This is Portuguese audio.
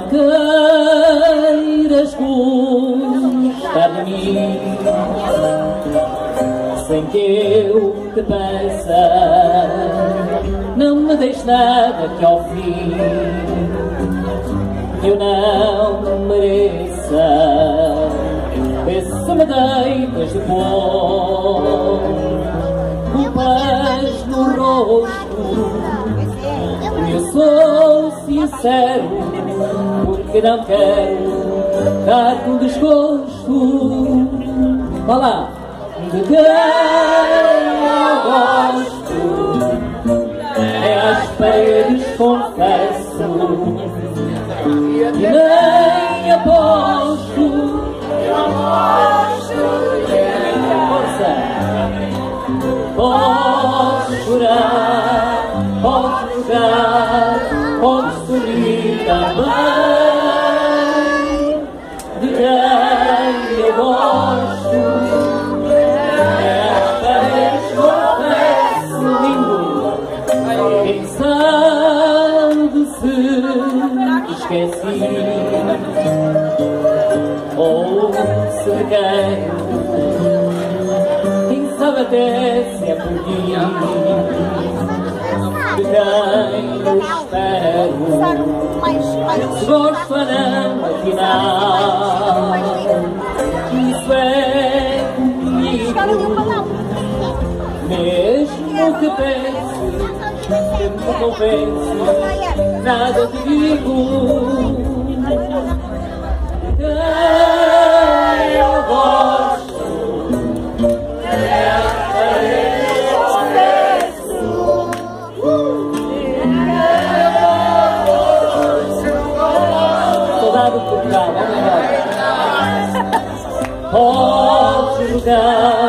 queiras gostar de mim sem que eu te peça, não me deixes nada que ao fim eu não mereça. Vê se me deitas de bom, culpas no rosto. Eu sou sincero, porque não quero dar-te um desgosto. Vá lá! De quem eu gosto, é às paredes confesso, e nem aposto. Força! Podes chorar, podes jogar, podes sorrir também. De quem eu gosto, quem sabe se esqueci ou se quero, quem sabe até se é por ti, de quem eu espero, se gosto ou não, afinal, isso é comigo, mesmo que pense. Sempre me convence, nada te digo. Quem eu gosto, é a parede confesso. Soldado de Portugal, vamos embora. Podes jogar,